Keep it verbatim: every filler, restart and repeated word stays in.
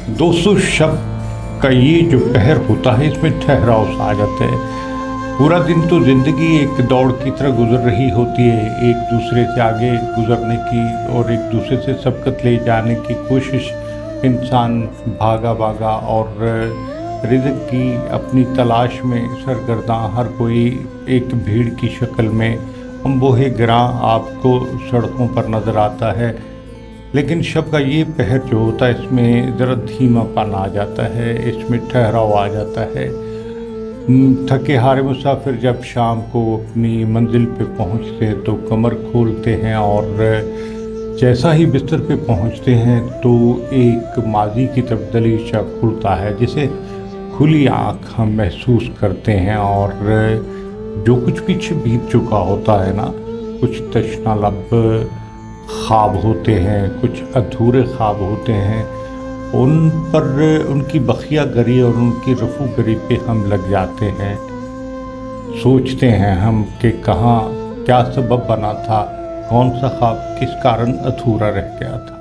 दोस्तों, शब का ये जो पहर होता है इसमें ठहराव सा आ जाता है। पूरा दिन तो ज़िंदगी एक दौड़ की तरह गुजर रही होती है, एक दूसरे से आगे गुजरने की और एक दूसरे से सबकत ले जाने की कोशिश। इंसान भागा भागा और रिज़्क़ की अपनी तलाश में सरगर्दां, हर कोई एक भीड़ की शक्ल में अंबोहे गिरां आपको सड़कों पर नज़र आता है। लेकिन शब का ये पहर जो होता है इसमें ज़रा धीमापन आ जाता है, इसमें ठहराव आ जाता है। थके हारे मुसाफिर जब शाम को अपनी मंजिल पे पहुंचते हैं तो कमर खोलते हैं और जैसा ही बिस्तर पे पहुंचते हैं तो एक माजी की तरफ दलीचा खुलता है, जिसे खुली आँख हम महसूस करते हैं। और जो कुछ पीछे बीत चुका होता है ना, कुछ तशना लब ख्वाब होते हैं, कुछ अधूरे ख्वाब होते हैं, उन पर उनकी बखिया गरी और उनकी रफू गरी पे हम लग जाते हैं। सोचते हैं हम कि कहाँ क्या सबब बना था, कौन सा ख्वाब किस कारण अधूरा रह गया था।